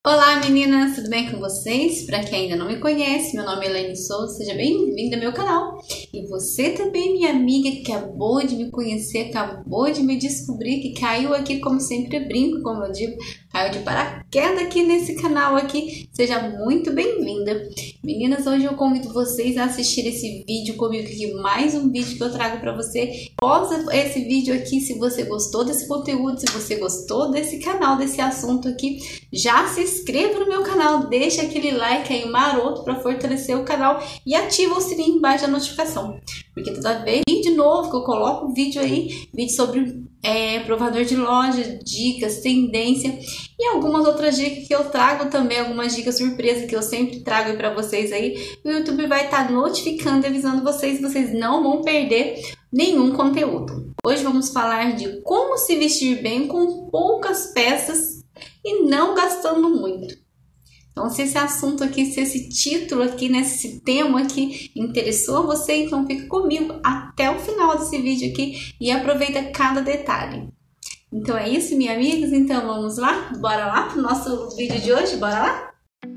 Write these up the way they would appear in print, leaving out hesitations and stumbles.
Olá meninas, tudo bem com vocês? Para quem ainda não me conhece, meu nome é Elaine Souza, seja bem-vinda ao meu canal. E você também, minha amiga, que acabou de me conhecer, acabou de me descobrir, que caiu aqui, como sempre brinco, como eu digo, caiu de paraquedas aqui nesse canal aqui, seja muito bem-vinda. Meninas, hoje eu convido vocês a assistir esse vídeo comigo aqui, mais um vídeo que eu trago para você. Pausa esse vídeo aqui se você gostou desse conteúdo, se você gostou desse canal, desse assunto aqui, já se inscreva no meu canal, deixa aquele like aí maroto para fortalecer o canal e ativa o sininho embaixo da notificação, porque toda vez de novo que eu coloco vídeo aí, vídeo sobre provador de loja, dicas, tendência e algumas outras dicas que eu trago também, algumas dicas surpresa que eu sempre trago aí para vocês aí, o YouTube vai estar notificando e avisando vocês não vão perder nenhum conteúdo. Hoje vamos falar de como se vestir bem com poucas peças e não gastando muito. Então, se esse assunto aqui, se esse título aqui, esse tema aqui interessou você, então fica comigo até o final desse vídeo aqui e aproveita cada detalhe. Então é isso, minhas amigas, então vamos lá? Bora lá pro nosso vídeo de hoje, bora lá?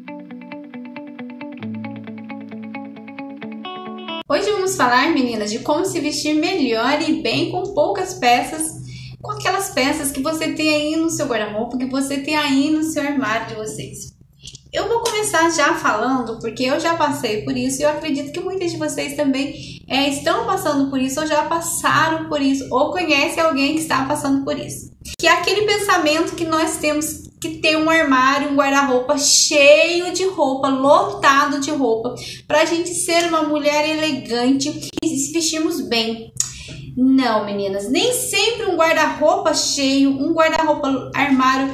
Hoje vamos falar, meninas, de como se vestir melhor e bem com poucas peças, com aquelas peças que você tem aí no seu guarda-roupa, que você tem aí no seu armário de vocês. Eu vou começar já falando, porque eu já passei por isso e eu acredito que muitas de vocês também estão passando por isso, ou já passaram por isso, ou conhecem alguém que está passando por isso. Que é aquele pensamento que nós temos que ter um armário, um guarda-roupa cheio de roupa, lotado de roupa, para a gente ser uma mulher elegante e se vestirmos bem. Não, meninas, nem sempre um guarda-roupa cheio, um guarda-roupa armário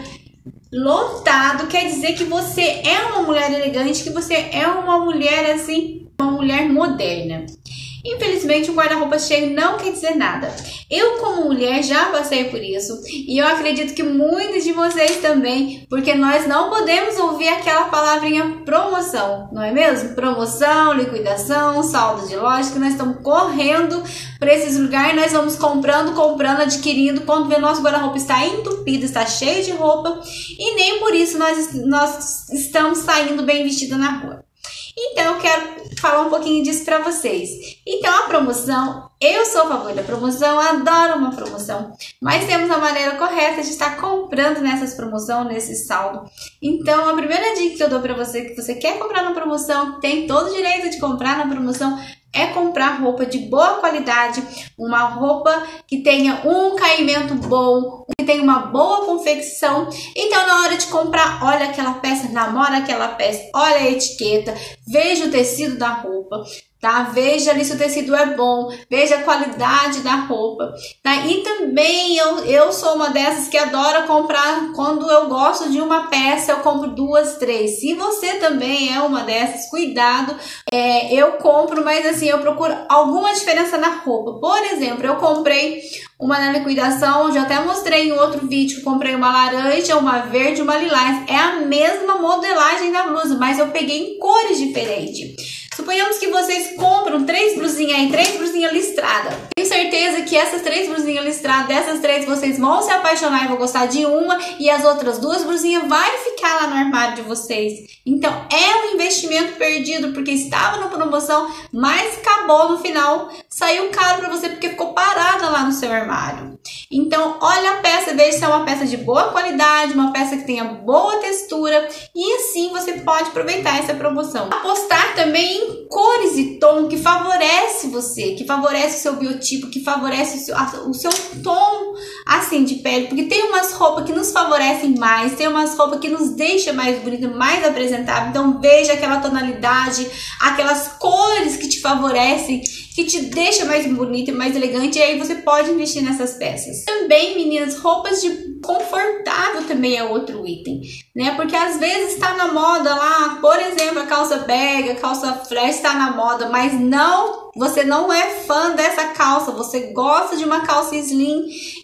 lotado quer dizer que você é uma mulher elegante, que você é uma mulher assim, uma mulher moderna. Infelizmente, um guarda-roupa cheio não quer dizer nada. Eu, como mulher, já passei por isso. E eu acredito que muitos de vocês também, porque nós não podemos ouvir aquela palavrinha promoção, não é mesmo? Promoção, liquidação, saldo de loja, que nós estamos correndo para esses lugares, nós vamos comprando, adquirindo, quando vê nosso guarda-roupa está entupido, está cheio de roupa, e nem por isso nós estamos saindo bem vestidos na rua. Então, eu quero falar um pouquinho disso para vocês. Então, a promoção, eu sou a favor da promoção, adoro uma promoção, mas temos a maneira correta de estar comprando nessas promoções, nesse saldo. Então, a primeira dica que eu dou para você, que você quer comprar na promoção, tem todo o direito de comprar na promoção, é comprar roupa de boa qualidade, uma roupa que tenha um caimento bom, que tenha uma boa confecção. Então, na hora de comprar, olha aquela peça, namora aquela peça, olha a etiqueta, veja o tecido da roupa, tá? Veja ali se o tecido é bom, veja a qualidade da roupa, tá? E também eu sou uma dessas que adora comprar, quando eu gosto de uma peça, eu compro duas, três. Se você também é uma dessas, cuidado, eu compro, mas assim, eu procuro alguma diferença na roupa. Por exemplo, eu comprei uma na liquidação, já até mostrei em outro vídeo, comprei uma laranja, uma verde, uma lilás. É a mesma modelagem da blusa, mas eu peguei em cores diferentes. Suponhamos que vocês compram 3 blusinhas aí, 3 blusinhas listradas. Tenho certeza que essas 3 blusinhas listradas, dessas 3 vocês vão se apaixonar e vão gostar de uma, e as outras 2 blusinhas vai ficar lá no armário de vocês. Então é um investimento perdido, porque estava na promoção, mas acabou no final, saiu caro para você porque ficou parada lá no seu armário. Então olha a peça, veja se é uma peça de boa qualidade, uma peça que tenha boa textura, e assim você pode aproveitar essa promoção. Apostar também em cores e tom que favorece você, que favorece o seu biotipo, que favorece o seu tom assim de pele, porque tem umas roupas que nos favorecem mais, tem umas roupas que nos deixam mais bonita, mais apresentável. Então veja aquela tonalidade, aquelas cores que te favorecem, que te deixa mais bonita e mais elegante, e aí você pode investir nessas peças. Também, meninas, roupas de confortável também é outro item, né? Porque às vezes está na moda lá, por exemplo, a calça bag, a calça flash está na moda, mas você não é fã dessa calça, você gosta de uma calça slim,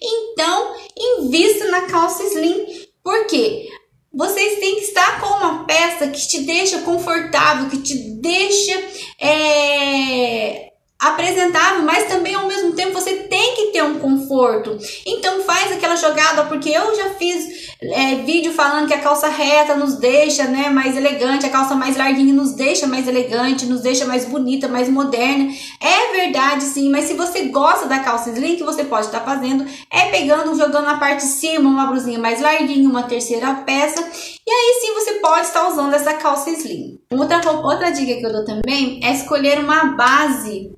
então invista na calça slim. Por quê? Vocês têm que estar com uma peça que te deixa confortável, que te deixa apresentável, mas também ao mesmo tempo você tem que ter um conforto. Então faz aquela jogada, porque eu já fiz vídeo falando que a calça reta nos deixa, né, mais elegante, a calça mais larguinha nos deixa mais elegante, nos deixa mais bonita, mais moderna. É verdade sim, mas se você gosta da calça slim, que você pode estar fazendo pegando, jogando na parte de cima uma blusinha mais larguinha, uma terceira peça, e aí sim você pode estar usando essa calça slim. Outra dica que eu dou também é escolher uma base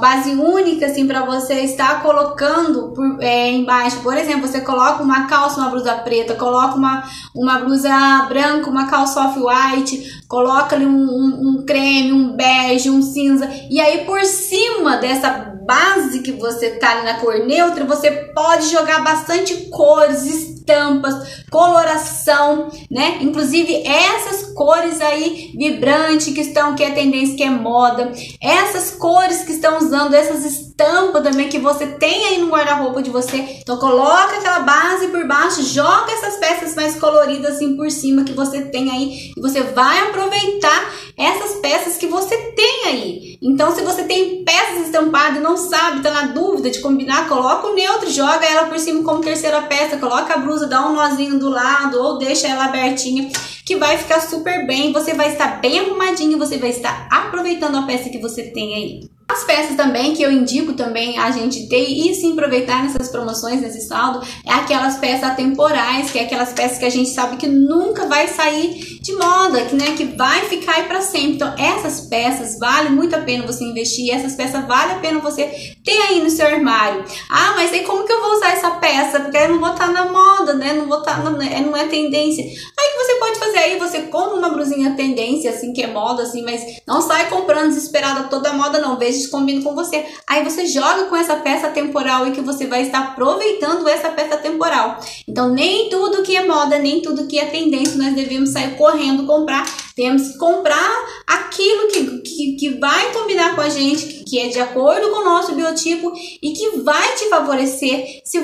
única assim para você estar colocando embaixo. Por exemplo, você coloca uma calça, uma blusa preta, coloca uma blusa branca, uma calça off-white, coloca ali um creme, um bege, um cinza, e aí por cima dessa base que você tá ali na cor neutra, você pode jogar bastante cores, estampas, coloração, né? Inclusive essas cores aí vibrantes que é tendência, que é moda, essas cores que estão usando, essas estampas também que você tem aí no guarda-roupa de você. Então coloca aquela base por baixo, joga essas peças mais coloridas assim por cima que você tem aí, e você vai aproveitar essas peças que você tem aí. Então se você tem peças estampadas e não sabe, tá na dúvida de combinar, coloca o neutro, joga ela por cima como terceira peça, coloca a blusa, dá um nozinho do lado ou deixa ela abertinha, que vai ficar super bem. Você vai estar bem arrumadinho, você vai estar aproveitando a peça que você tem aí. As peças também que eu indico também a gente ter e sim aproveitar nessas promoções, nesse saldo, é aquelas peças atemporais, que é aquelas peças que a gente sabe que nunca vai sair de moda, que vai ficar aí para sempre. Então essas peças vale muito a pena você investir, essas peças vale a pena você ter aí no seu armário. Ah, mas aí como que eu vou usar essa peça? Porque eu não vou estar na moda, né? Não é tendência. Aí que você pode fazer aí, você compra uma blusinha tendência, assim, que é moda, assim, mas não sai comprando desesperada toda moda, não. Veja se combina com você. Aí você joga com essa peça temporal e que você vai estar aproveitando essa peça temporal. Então nem tudo que é moda, nem tudo que é tendência nós devemos sair correndo comprar. Temos que comprar aquilo que vai combinar com a gente, que é de acordo com o nosso biotipo e que vai te favorecer, se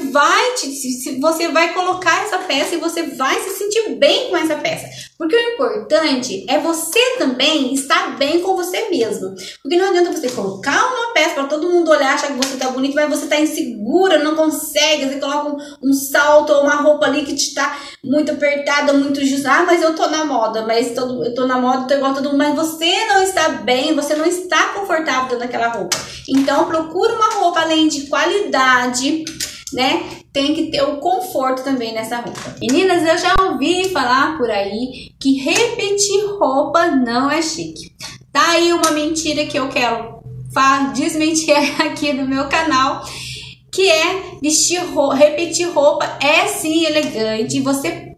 você vai colocar essa peça e você vai se sentir bem com essa peça. Porque o importante é você também estar bem com você mesmo. Porque não adianta você colocar uma peça para todo mundo olhar, achar que você tá bonito, mas você tá insegura, não consegue, você coloca um salto ou uma roupa ali que te tá muito apertada, muito justa. Ah, mas eu tô na moda, eu tô na moda, tô igual a todo mundo, mas você não está bem, você não está confortável dentro daquela roupa. Então procura uma roupa além de qualidade, né? Tem que ter o conforto também nessa roupa. Meninas, eu já ouvi falar por aí que repetir roupa não é chique. Tá aí uma mentira que eu quero desmentir aqui no meu canal, que é repetir roupa é sim elegante. Você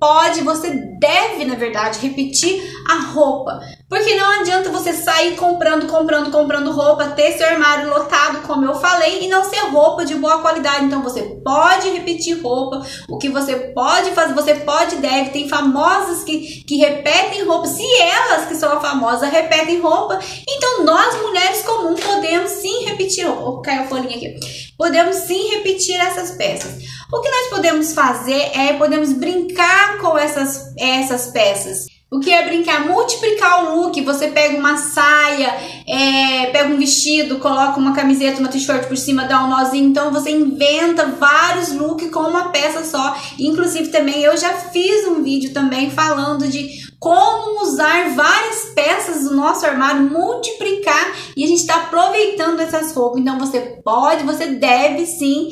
deve, na verdade, repetir a roupa. Porque não adianta você sair comprando roupa, ter seu armário lotado, como eu falei, e não ser roupa de boa qualidade. Então você pode repetir roupa. O que você pode fazer, deve. Tem famosas que repetem roupa. Se elas que são famosas repetem roupa, então nós mulheres comuns podemos sim repetir roupa. Caiu a folhinha aqui. Podemos sim repetir essas peças. O que nós podemos fazer podemos brincar com essas peças. O que é brincar? Multiplicar o look. Você pega uma saia, pega um vestido, coloca uma camiseta, uma t-shirt por cima, dá um nozinho. Então você inventa vários looks com uma peça só. Inclusive também eu já fiz um vídeo também falando de como usar várias peças do nosso armário, multiplicar, e a gente está aproveitando essas roupas. Então você deve sim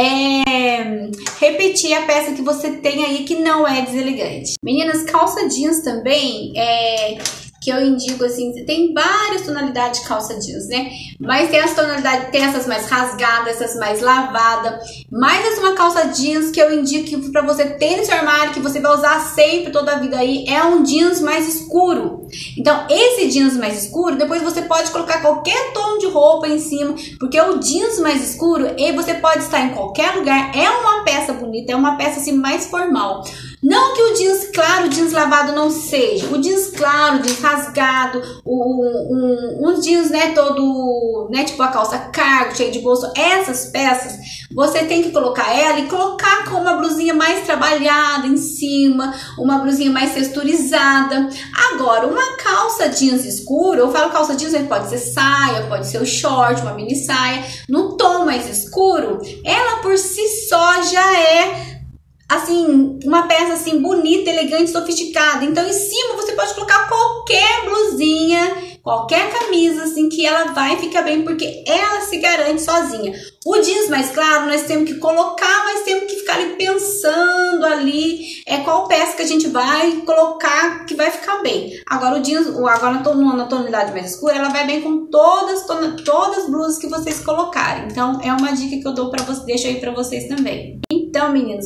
repetir a peça que você tem aí que não é deselegante. Meninas, calça jeans também que eu indico assim, tem várias tonalidades de calça jeans, né? Mas tem as tonalidades, tem essas mais rasgadas, essas mais lavadas. Mas essa é uma calça jeans que eu indico para você ter no seu armário, que você vai usar sempre, toda a vida aí, é um jeans mais escuro. Então esse jeans mais escuro, depois você pode colocar qualquer tom de roupa em cima, porque o jeans mais escuro, e você pode estar em qualquer lugar, é uma peça bonita, é uma peça assim mais formal. Não que o jeans claro, o jeans lavado não seja. O jeans claro, o jeans rasgado, um jeans, né, todo, né, tipo a calça cargo, cheio de bolso. Essas peças, você tem que colocar ela e colocar com uma blusinha mais trabalhada em cima, uma blusinha mais texturizada. Agora, uma calça jeans escura, eu falo calça jeans, pode ser saia, pode ser o short, uma mini saia, no tom mais escuro, ela por si só já é assim, uma peça assim bonita, elegante, sofisticada. Então em cima você pode colocar qualquer blusinha, qualquer camisa assim, que ela vai ficar bem, porque ela se garante sozinha. O jeans mais claro, nós temos que colocar, mas temos que ficar ali pensando ali, qual peça que a gente vai colocar que vai ficar bem. Agora o jeans, agora na tonalidade mais escura, ela vai bem com todas as blusas que vocês colocarem. Então é uma dica que eu dou para vocês, deixo aí para vocês também. Então, meninos,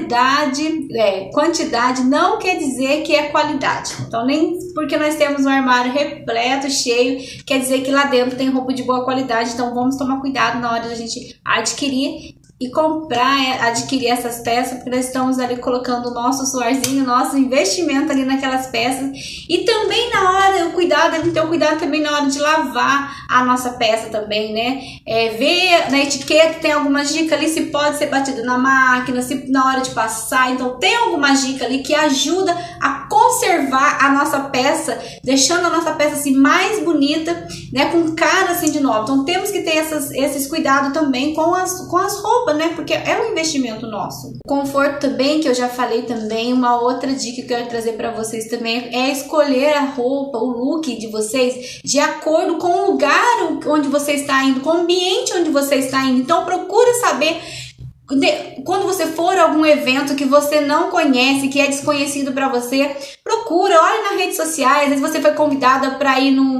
quantidade não quer dizer que é qualidade. Então, nem porque nós temos um armário repleto, cheio, quer dizer que lá dentro tem roupa de boa qualidade. Então, vamos tomar cuidado na hora da gente adquirir e adquirir essas peças, porque nós estamos ali colocando o nosso suorzinho, o nosso investimento ali naquelas peças. E também na hora, o cuidado, deve ter o cuidado também na hora de lavar a nossa peça também, né? Ver na etiqueta, tem algumas dicas ali, se pode ser batido na máquina, se na hora de passar. Então tem algumas dicas ali que ajuda a conservar a nossa peça, deixando a nossa peça assim mais bonita, né? Com cara assim de nova. Então temos que ter esses cuidados também com as roupas, né? Porque é um investimento nosso. Conforto também, que eu já falei também, uma outra dica que eu quero trazer para vocês também é escolher a roupa, o look de vocês de acordo com o lugar onde você está indo, com o ambiente onde você está indo. Então procura saber, quando você for a algum evento que você não conhece, que é desconhecido para você, procura, olha nas redes sociais. Às vezes você foi convidada para ir no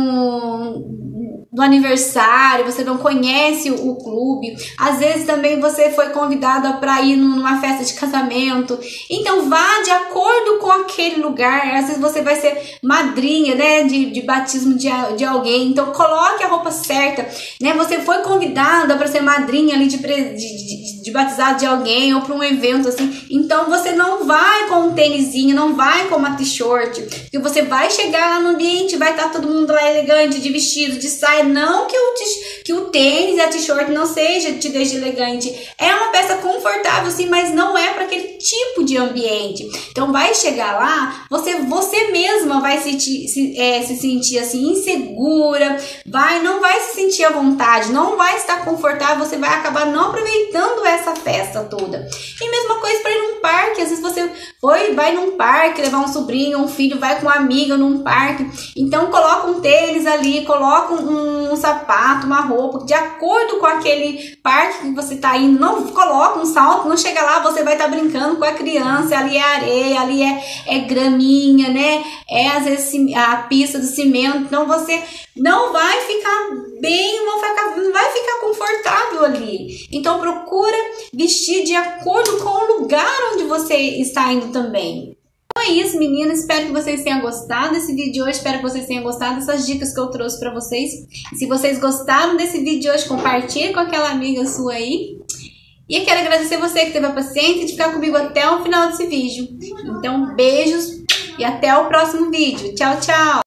aniversário, você não conhece o clube. Às vezes também você foi convidada para ir numa festa de casamento. Então vá de acordo com aquele lugar. Às vezes você vai ser madrinha, né, de batismo de alguém. Então coloque a roupa certa, né? Você foi convidada para ser madrinha ali de batizado de alguém, ou para um evento assim. Então você não vai com um tênisinho, não vai com uma t-shirt, porque você vai chegar lá no ambiente, vai estar todo mundo lá elegante, de vestido, de saia. Não que o tênis e a t-shirt não te deixe elegante. É uma peça confortável sim, mas não é para aquele tipo de ambiente. Então vai chegar lá, você mesma vai se sentir assim insegura, não vai se sentir à vontade, não vai estar confortável, você vai acabar não aproveitando essa festa toda. E mesma coisa para ir num parque. Às vezes você vai num parque levar um sobrinho, um filho, vai com uma amiga num parque. Então coloca um tênis ali, coloca um sapato, uma roupa de acordo com aquele parque que você tá indo. Não coloca um salto, não chega lá, você vai estar brincando com a criança, ali é areia, ali é graminha, né? Às vezes a pista do cimento. Então você não vai ficar bem, não vai ficar confortável ali. Então procura vestir de acordo com o lugar onde você está indo também. Então é isso, meninas. Espero que vocês tenham gostado desse vídeo de hoje. Espero que vocês tenham gostado dessas dicas que eu trouxe para vocês. Se vocês gostaram desse vídeo de hoje, compartilhe com aquela amiga sua aí. E eu quero agradecer você que teve a paciência de ficar comigo até o final desse vídeo. Então, beijos e até o próximo vídeo. Tchau, tchau!